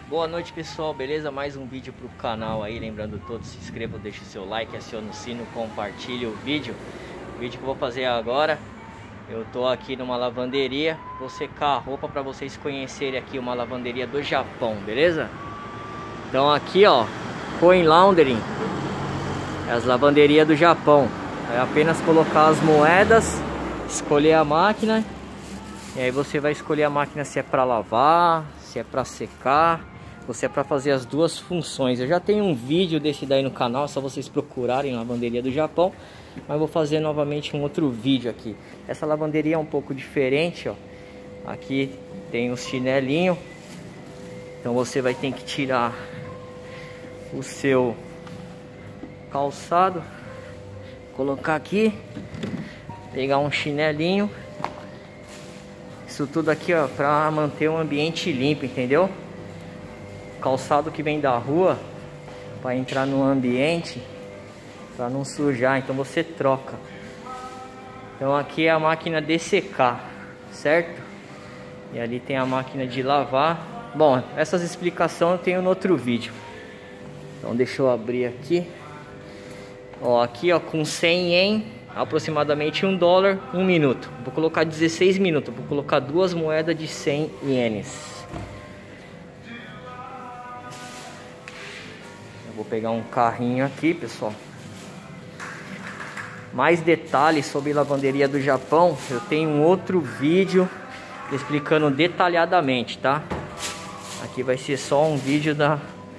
Boa noite, pessoal, beleza? Mais um vídeo pro canal aí, lembrando todos, se inscrevam, deixe o seu like, acione o sino, compartilhe o vídeo. O vídeo que eu vou fazer agora, eu tô aqui numa lavanderia, vou secar a roupa para vocês conhecerem aqui uma lavanderia do Japão, beleza? Então aqui ó, Coin Laundering, é as lavanderias do Japão. É apenas colocar as moedas, escolher a máquina, e aí você vai escolher a máquina se é para lavar, se é para secar, ou se é para fazer as duas funções. Eu já tenho um vídeo desse daí no canal, é só vocês procurarem lavanderia do Japão, mas vou fazer novamente um outro vídeo aqui. Essa lavanderia é um pouco diferente, ó. Aqui tem os chinelinhos, então você vai ter que tirar o seu calçado, colocar aqui, pegar um chinelinho. Isso tudo aqui ó, para manter o ambiente limpo, entendeu? Calçado que vem da rua, para entrar no ambiente, para não sujar, então você troca. Então aqui é a máquina de secar, certo? E ali tem a máquina de lavar. Bom, essas explicações eu tenho no outro vídeo. Então deixa eu abrir aqui. Ó, aqui ó, com 100 ien, aproximadamente $1, 1 minuto. Vou colocar 16 minutos, vou colocar duas moedas de 100 ienes. Eu vou pegar um carrinho aqui, pessoal. Mais detalhes sobre lavanderia do Japão, eu tenho um outro vídeo explicando detalhadamente, tá? Aqui vai ser só um vídeo de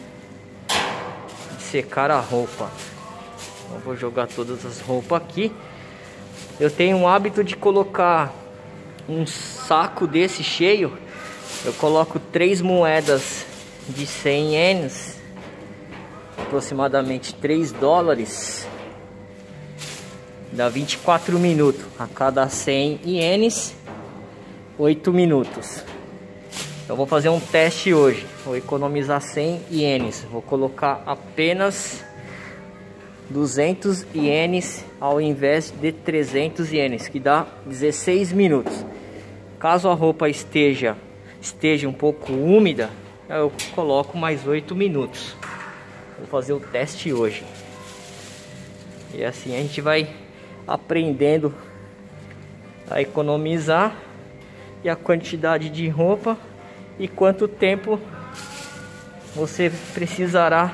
secar a roupa. Eu vou jogar todas as roupas aqui. Eu tenho um hábito de colocar um saco desse cheio. Eu coloco 3 moedas de 100 ienes, aproximadamente $3. Dá 24 minutos. A cada 100 ienes, 8 minutos. Eu vou fazer um teste hoje. Vou economizar 100 ienes. Vou colocar apenas 200 ienes ao invés de 300 ienes, que dá 16 minutos. Caso a roupa esteja um pouco úmida, eu coloco mais 8 minutos. Vou fazer o teste hoje. E assim a gente vai aprendendo a economizar e a quantidade de roupa e quanto tempo você precisará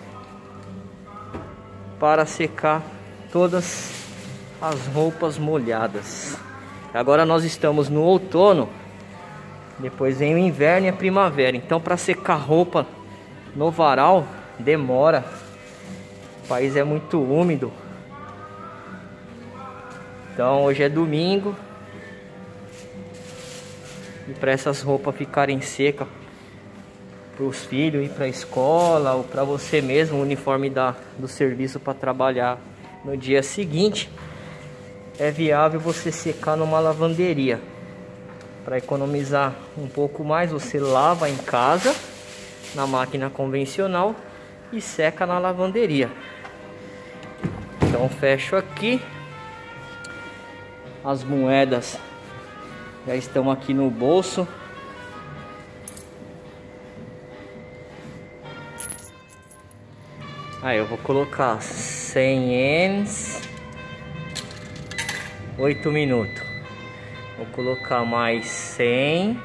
para secar todas as roupas molhadas. Agora nós estamos no outono, depois vem o inverno e a primavera. Então para secar roupa no varal demora. O país é muito úmido. Então hoje é domingo, e para essas roupas ficarem secas, para os filhos ir para a escola ou para você mesmo, o uniforme do serviço para trabalhar no dia seguinte, é viável você secar numa lavanderia. Para economizar um pouco mais, você lava em casa na máquina convencional e seca na lavanderia. Então fecho aqui. As moedas já estão aqui no bolso. Aí eu vou colocar 100 ienes, 8 minutos. Vou colocar mais 100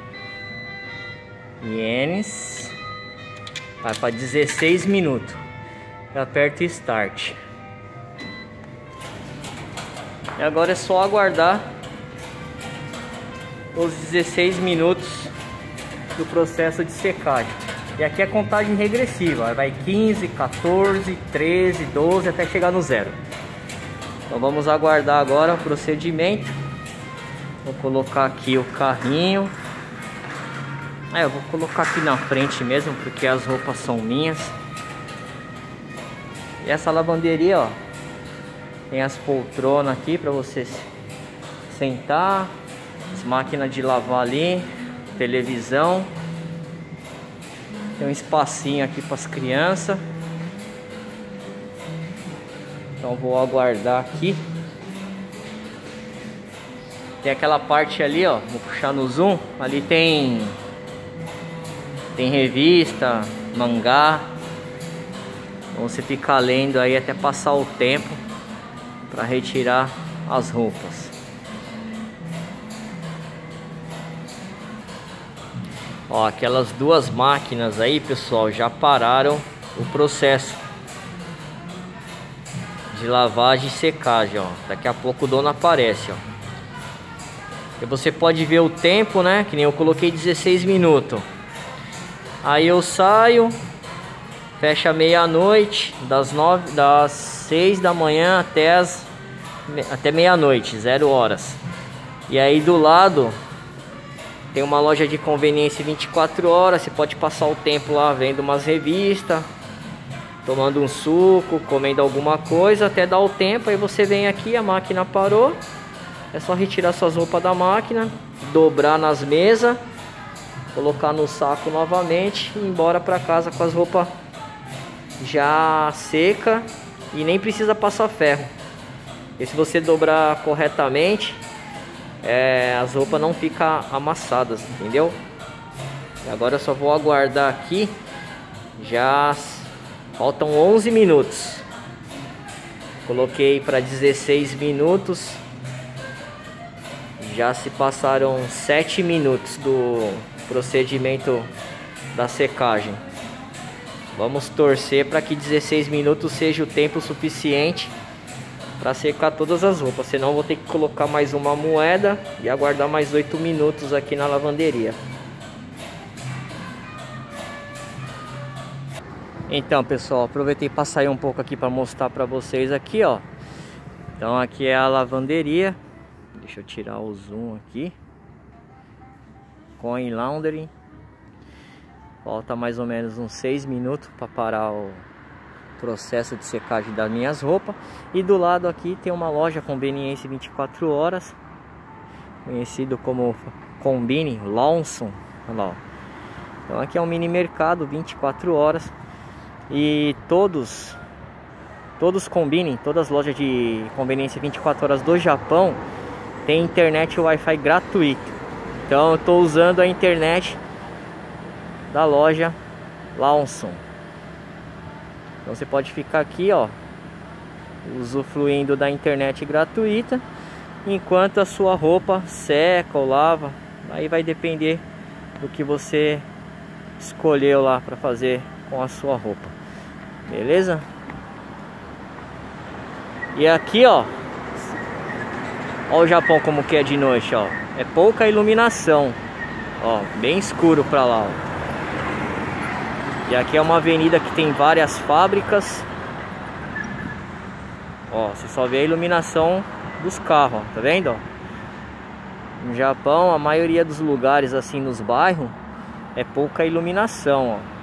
ienes, vai para 16 minutos. Eu aperto Start. E agora é só aguardar os 16 minutos do processo de secagem. E aqui é contagem regressiva, vai 15, 14, 13, 12 até chegar no 0. Então vamos aguardar agora o procedimento. Vou colocar aqui o carrinho. Eu vou colocar aqui na frente mesmo, porque as roupas são minhas. E essa lavanderia, ó, tem as poltronas aqui para você sentar, as máquinas de lavar ali, televisão. Tem um espacinho aqui para as crianças. Então vou aguardar aqui. Tem aquela parte ali, ó, vou puxar no zoom. Ali tem Tem revista, mangá. Então você fica lendo aí até passar o tempo para retirar as roupas. Ó, aquelas duas máquinas aí, pessoal, já pararam o processo de lavagem e secagem, ó. Daqui a pouco o dono aparece, ó. E você pode ver o tempo, né? Que nem eu coloquei 16 minutos. Aí eu saio, fecha meia-noite, das 6 da manhã até meia-noite, 0 horas. E aí do lado tem uma loja de conveniência 24 horas. Você pode passar o tempo lá vendo umas revistas, tomando um suco, comendo alguma coisa, até dar o tempo. Aí você vem aqui, a máquina parou. É só retirar suas roupas da máquina, dobrar nas mesas, colocar no saco novamente e ir embora para casa com as roupas já seca e nem precisa passar ferro. E se você dobrar corretamente, as roupas não ficam amassadas, entendeu? E agora eu só vou aguardar aqui. Já faltam 11 minutos. Coloquei para 16 minutos. Já se passaram 7 minutos do procedimento da secagem. Vamos torcer para que 16 minutos seja o tempo suficiente para secar todas as roupas. Senão vou ter que colocar mais uma moeda e aguardar mais 8 minutos aqui na lavanderia. Então, pessoal, aproveitei para sair um pouco aqui para mostrar para vocês aqui, ó. Então aqui é a lavanderia. Deixa eu tirar o zoom aqui. Coin Laundry. Falta mais ou menos uns 6 minutos para parar o processo de secagem das minhas roupas. E do lado aqui tem uma loja conveniência 24 horas, conhecido como Combine Lawson. Olha lá, ó. Então aqui é um mini mercado 24 horas. E todas as lojas de conveniência 24 horas do Japão tem internet e Wi-Fi gratuito. Então eu estou usando a internet da loja Lawson. Então você pode ficar aqui, ó, usufruindo da internet gratuita enquanto a sua roupa seca ou lava. Aí vai depender do que você escolheu lá para fazer com a sua roupa. Beleza? E aqui, ó, o Japão como que é de noite, ó. É pouca iluminação, ó, bem escuro pra lá, ó. E aqui é uma avenida que tem várias fábricas. Ó, você só vê a iluminação dos carros, ó, tá vendo, ó? No Japão, a maioria dos lugares assim nos bairros é pouca iluminação, ó.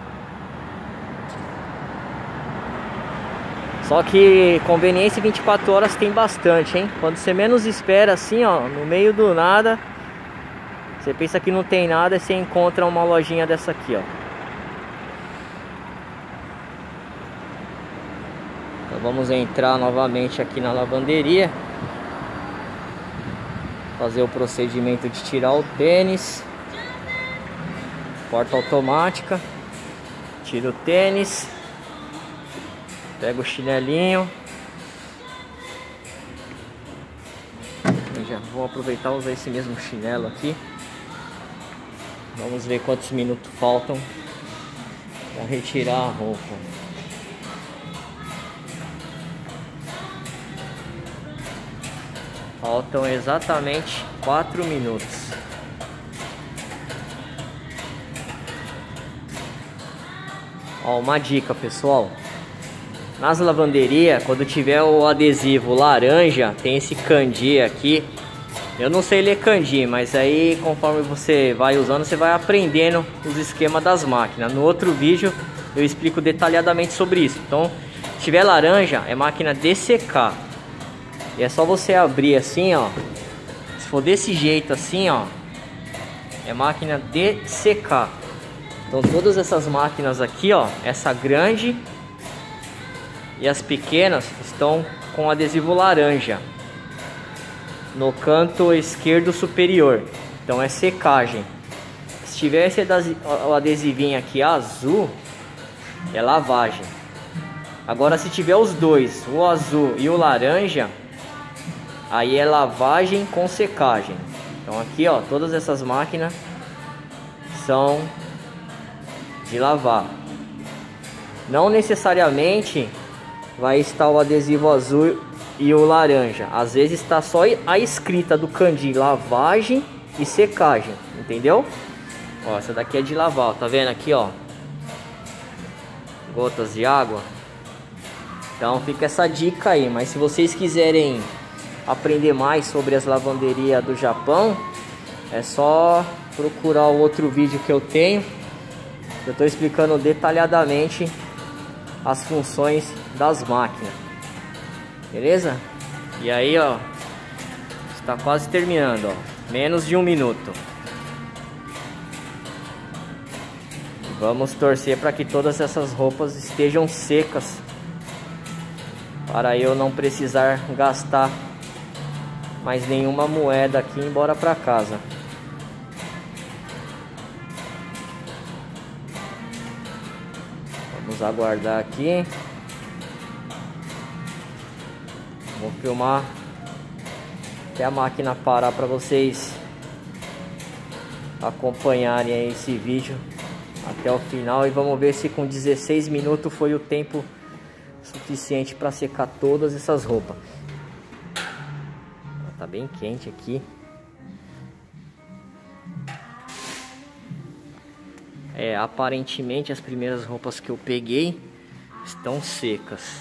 Só que conveniência 24 horas tem bastante, hein? Quando você menos espera assim, ó, no meio do nada, você pensa que não tem nada e você encontra uma lojinha dessa aqui, ó. Então vamos entrar novamente aqui na lavanderia. Fazer o procedimento de tirar o tênis. Porta automática. Tira o tênis. Pega o chinelinho. Eu já vou aproveitar e usar esse mesmo chinelo aqui. Vamos ver quantos minutos faltam para retirar a roupa. Faltam exatamente 4 minutos. Ó, uma dica, pessoal. Nas lavanderias, quando tiver o adesivo laranja, tem esse kanji aqui. Eu não sei ler kanji, mas aí conforme você vai usando, você vai aprendendo os esquemas das máquinas. No outro vídeo eu explico detalhadamente sobre isso. Então, se tiver laranja, é máquina de secar. E é só você abrir assim, ó. Se for desse jeito assim, ó, é máquina de secar. Então todas essas máquinas aqui, ó, essa grande e as pequenas estão com adesivo laranja no canto esquerdo superior. Então é secagem. Se tiver esse o adesivinho aqui azul, é lavagem. Agora se tiver os dois, o azul e o laranja, aí é lavagem com secagem. Então aqui ó, todas essas máquinas são de lavar. Não necessariamente vai estar o adesivo azul e o laranja. Às vezes está só a escrita do Kandi, lavagem e secagem, entendeu? Ó, essa daqui é de lavar, ó, tá vendo aqui, ó, gotas de água. Então fica essa dica aí. Mas se vocês quiserem aprender mais sobre as lavanderias do Japão, é só procurar o outro vídeo que eu tenho. Eu estou explicando detalhadamente as funções das máquinas, beleza? E aí ó, está quase terminando, ó, menos de 1 minuto. Vamos torcer para que todas essas roupas estejam secas, para eu não precisar gastar mais nenhuma moeda aqui e ir embora para casa. Vamos aguardar aqui. Vou filmar até a máquina parar para vocês acompanharem aí esse vídeo até o final. E vamos ver se com 16 minutos foi o tempo suficiente para secar todas essas roupas. Tá bem quente aqui. Aparentemente as primeiras roupas que eu peguei estão secas.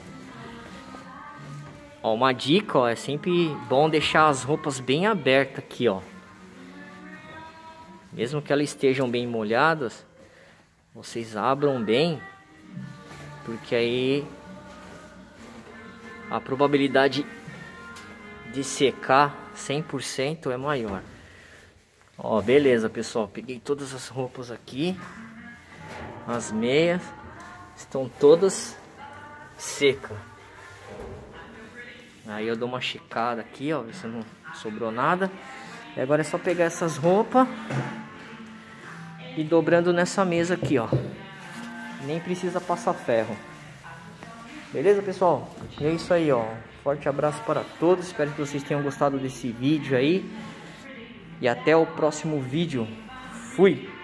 Ó, uma dica, ó, é sempre bom deixar as roupas bem abertas aqui, ó. Mesmo que elas estejam bem molhadas, vocês abram bem, porque aí a probabilidade de secar 100% é maior. Ó, beleza, pessoal, peguei todas as roupas aqui. As meias estão todas secas. Aí eu dou uma checada aqui, ó, ver se não sobrou nada. E agora é só pegar essas roupas e dobrando nessa mesa aqui, ó. Nem precisa passar ferro. Beleza, pessoal? E é isso aí, ó. Forte abraço para todos. Espero que vocês tenham gostado desse vídeo aí. E até o próximo vídeo. Fui!